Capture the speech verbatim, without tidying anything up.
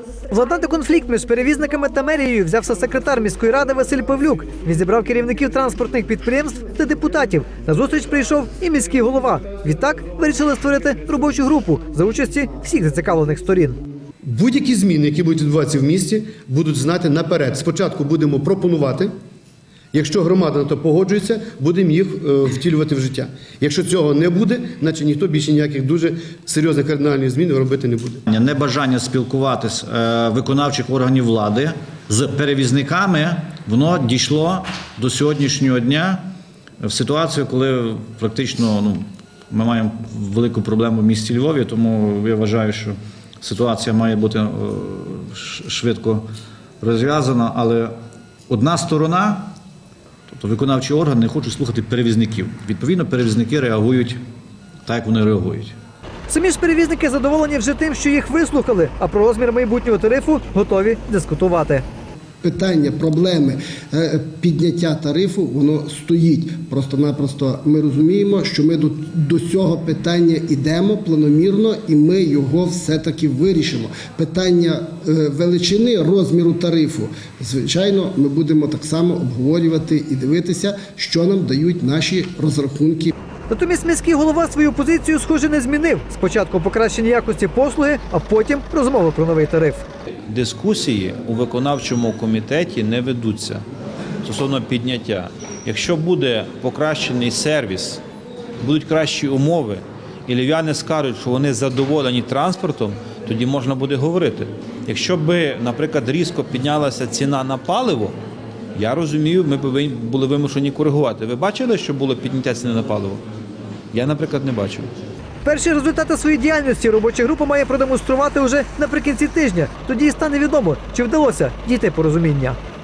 Владнати конфлікт між перевізниками та мерією взявся секретар міської ради Василь Павлюк. Він зібрав керівників транспортних підприємств та депутатів. На зустріч прийшов і міський голова. Відтак вирішили створити робочу групу за участі всіх зацікавлених сторін. Будь-які зміни, які будуть відбуватися в місті, будуть знати наперед. Спочатку будемо пропонувати. Якщо громада на то погоджується, будемо їх втілювати в життя. Якщо цього не буде, значить ніхто більше ніяких дуже серйозних кардинальних змін робити не буде. Небажання спілкуватись виконавчих органів влади з перевізниками, воно дійшло до сьогоднішнього дня в ситуацію, коли практично ну, ми маємо велику проблему в місті Львові, тому я вважаю, що ситуація має бути швидко розв'язана, але одна сторона, тобто виконавчі органи, не хочуть слухати перевізників. Відповідно, перевізники реагують так, як вони реагують. Самі ж перевізники задоволені вже тим, що їх вислухали, а про розмір майбутнього тарифу готові дискутувати. Питання, проблеми підняття тарифу, воно стоїть. Просто-напросто ми розуміємо, що ми до, до цього питання йдемо планомірно і ми його все-таки вирішимо. Питання величини, розміру тарифу, звичайно, ми будемо так само обговорювати і дивитися, що нам дають наші розрахунки. Натомість міський голова свою позицію, схоже, не змінив. Спочатку покращення якості послуги, а потім розмови про новий тариф. Дискусії у виконавчому комітеті не ведуться стосовно підняття. Якщо буде покращений сервіс, будуть кращі умови, і львів'яни скажуть, що вони задоволені транспортом, тоді можна буде говорити. Якщо б, наприклад, різко піднялася ціна на паливо, я розумію, ми б були вимушені коригувати. Ви бачили, що було підняття ціни на паливо? Я, наприклад, не бачив. Перші результати своєї діяльності робоча група має продемонструвати уже наприкінці тижня. Тоді і стане відомо, чи вдалося дійти порозуміння.